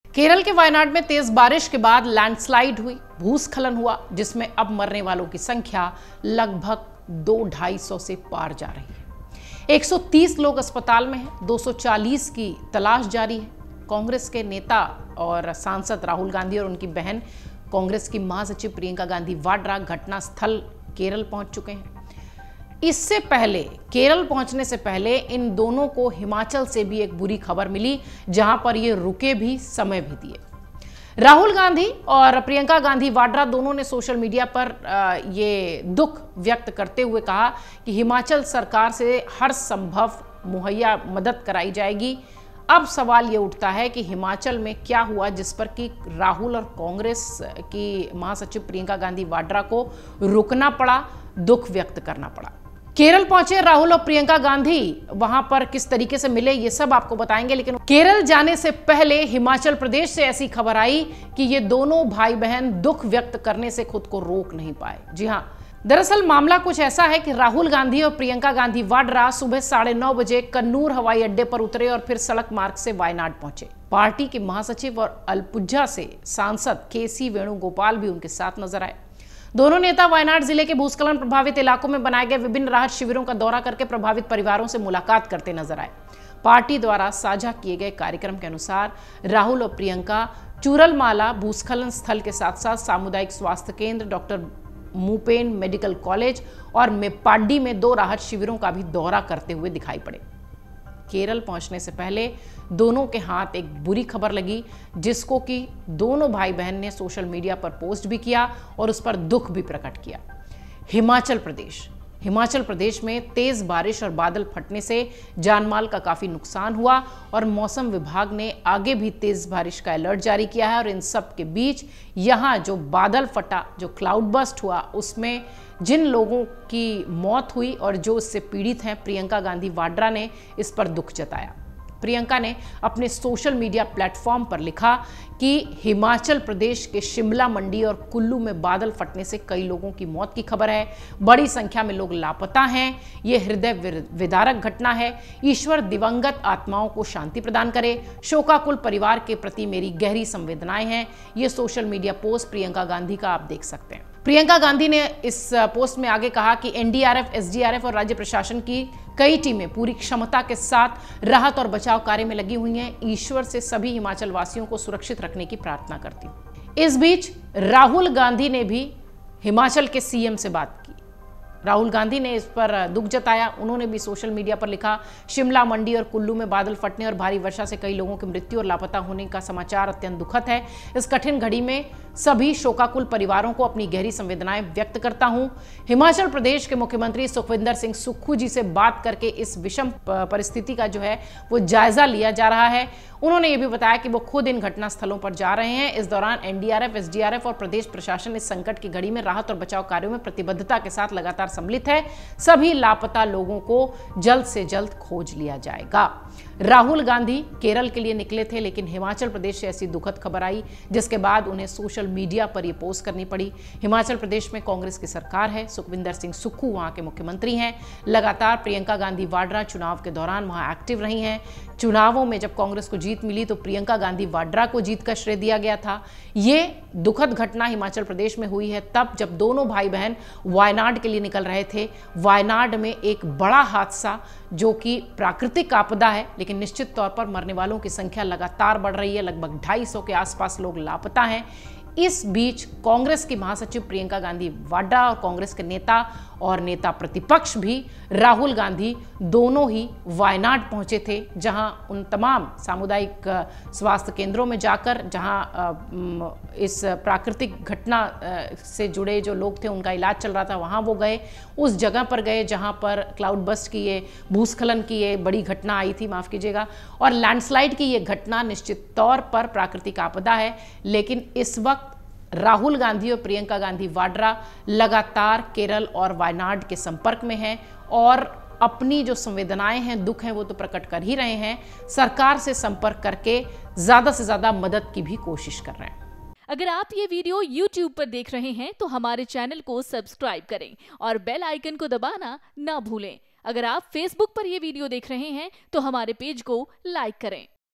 केरल के वायनाड में तेज बारिश के बाद लैंडस्लाइड हुई, भूस्खलन हुआ, जिसमें अब मरने वालों की संख्या लगभग 200-250 से पार जा रही है। 130 लोग अस्पताल में हैं, 240 की तलाश जारी है। कांग्रेस के नेता और सांसद राहुल गांधी और उनकी बहन कांग्रेस की महासचिव प्रियंका गांधी वाड्रा घटनास्थल केरल पहुंच चुके हैं। इससे पहले केरल पहुंचने से पहले इन दोनों को हिमाचल से भी एक बुरी खबर मिली, जहां पर ये रुके भी, समय भी दिए। राहुल गांधी और प्रियंका गांधी वाड्रा दोनों ने सोशल मीडिया पर ये दुख व्यक्त करते हुए कहा कि हिमाचल सरकार से हर संभव मुहैया मदद कराई जाएगी। अब सवाल ये उठता है कि हिमाचल में क्या हुआ जिस पर कि राहुल और कांग्रेस की महासचिव प्रियंका गांधी वाड्रा को रुकना पड़ा, दुख व्यक्त करना पड़ा। केरल पहुंचे राहुल और प्रियंका गांधी, वहां पर किस तरीके से मिले ये सब आपको बताएंगे। लेकिन केरल जाने से पहले हिमाचल प्रदेश से ऐसी खबर आई कि ये दोनों भाई बहन दुख व्यक्त करने से खुद को रोक नहीं पाए। जी हां, दरअसल मामला कुछ ऐसा है कि राहुल गांधी और प्रियंका गांधी वाड्रा सुबह 9:30 बजे कन्नूर हवाई अड्डे पर उतरे और फिर सड़क मार्ग से वायनाड पहुंचे। पार्टी के महासचिव और अलपुझा से सांसद केसी वेणुगोपाल भी उनके साथ नजर आए। दोनों नेता वायनाड जिले के भूस्खलन प्रभावित इलाकों में बनाए गए विभिन्न राहत शिविरों का दौरा करके प्रभावित परिवारों से मुलाकात करते नजर आए। पार्टी द्वारा साझा किए गए कार्यक्रम के अनुसार राहुल और प्रियंका चूरलमाला भूस्खलन स्थल के साथ साथ सामुदायिक स्वास्थ्य केंद्र, डॉक्टर मूपेन मेडिकल कॉलेज और मेप्पाडी में 2 राहत शिविरों का भी दौरा करते हुए दिखाई पड़े। केरल पहुंचने से पहले दोनों के हाथ एक बुरी खबर लगी, जिसको कि दोनों भाई बहन ने सोशल मीडिया पर पोस्ट भी किया और उस पर दुख भी प्रकट किया। हिमाचल प्रदेश में तेज बारिश और बादल फटने से जानमाल का काफी नुकसान हुआ और मौसम विभाग ने आगे भी तेज बारिश का अलर्ट जारी किया है। और इन सब के बीच यहां जो बादल फटा, जो क्लाउड बस्ट हुआ, उसमें जिन लोगों की मौत हुई और जो इससे पीड़ित हैं, प्रियंका गांधी वाड्रा ने इस पर दुख जताया। प्रियंका ने अपने सोशल मीडिया प्लेटफॉर्म पर लिखा कि हिमाचल प्रदेश के शिमला मंडी और कुल्लू में बादल फटने से कई लोगों की मौत की खबर है। बड़ी संख्या में लोग लापता हैं। ये हृदय विदारक घटना है। ईश्वर दिवंगत आत्माओं को शांति प्रदान करे। शोकाकुल परिवार के प्रति मेरी गहरी संवेदनाएं हैं। ये social media post Priyanka Gandhi का आप देख सकते हैं। प्रियंका गांधी ने इस पोस्ट में आगे कहा कि एनडीआरएफ, एसडीआरएफ और राज्य प्रशासन की कई टीमें पूरी क्षमता के साथ राहत और बचाव कार्य में लगी हुई हैं। ईश्वर से सभी हिमाचल वासियों को सुरक्षित रखने की प्रार्थना करती हूं। इस बीच राहुल गांधी ने भी हिमाचल के सीएम से बात की। राहुल गांधी ने इस पर दुख जताया। उन्होंने भी सोशल मीडिया पर लिखा, शिमला मंडी और कुल्लू में बादल फटने और भारी वर्षा से कई लोगों की मृत्यु और लापता होने का समाचार अत्यंत दुखद है। इस कठिन घड़ी में सभी शोकाकुल परिवारों को अपनी गहरी संवेदनाएं व्यक्त करता हूं। हिमाचल प्रदेश के मुख्यमंत्री सुखविंदर सिंह सुक्खू जी से बात करके इस विषम परिस्थिति का जो है वो जायजा लिया जा रहा है। उन्होंने ये भी बताया कि वो खुद इन घटना स्थलों पर जा रहे हैं। इस दौरान एनडीआरएफ, एसडीआरएफ और प्रदेश प्रशासन इस संकट की घड़ी में राहत और बचाव कार्यों में प्रतिबद्धता के साथ लगातार सम्मिलित है। सभी लापता लोगों को जल्द से जल्द खोज लिया जाएगा। राहुल गांधी केरल के लिए निकले थे, लेकिन हिमाचल प्रदेश से ऐसी दुखद खबर आई जिसके बाद उन्हें सोशल मीडिया पर यह पोस्ट करनी पड़ी। हिमाचल प्रदेश में कांग्रेस की सरकार है। सुखविंदर सिंह सुक्खू वहां के मुख्यमंत्री हैं। लगातार प्रियंका गांधी वाड्रा चुनाव के दौरान वहां एक्टिव रही हैं। चुनावों में जब कांग्रेस को जीत मिली तो प्रियंका गांधी वाड्रा को जीत का श्रेय दिया गया था। ये दुखद घटना हिमाचल प्रदेश में हुई है तब जब दोनों भाई बहन वायनाड के लिए निकल रहे थे। वायनाड में एक बड़ा हादसा, जो कि प्राकृतिक आपदा है, लेकिन निश्चित तौर पर मरने वालों की संख्या लगातार बढ़ रही है। लगभग 250 के आसपास लोग लापता हैं। इस बीच कांग्रेस की महासचिव प्रियंका गांधी वाड्रा और कांग्रेस के नेता और नेता प्रतिपक्ष भी राहुल गांधी दोनों ही वायनाड पहुंचे थे, जहां उन तमाम सामुदायिक स्वास्थ्य केंद्रों में जाकर, जहां इस प्राकृतिक घटना से जुड़े जो लोग थे उनका इलाज चल रहा था, वहां वो गए। उस जगह पर गए जहां पर क्लाउड बस्ट की ये भूस्खलन की ये बड़ी घटना आई थी, माफ कीजिएगा, और लैंडस्लाइड की ये घटना निश्चित तौर पर प्राकृतिक आपदा है। लेकिन इस वक्त राहुल गांधी और प्रियंका गांधी वाड्रा लगातार केरल और वायनाड के संपर्क में हैं और अपनी जो संवेदनाएं हैं, दुख हैं, वो तो प्रकट कर ही रहे हैं। सरकार से संपर्क करके ज्यादा से ज्यादा मदद की भी कोशिश कर रहे हैं। अगर आप ये वीडियो YouTube पर देख रहे हैं तो हमारे चैनल को सब्सक्राइब करें और बेल आइकन को दबाना ना भूलें। अगर आप Facebook पर ये वीडियो देख रहे हैं तो हमारे पेज को लाइक करें।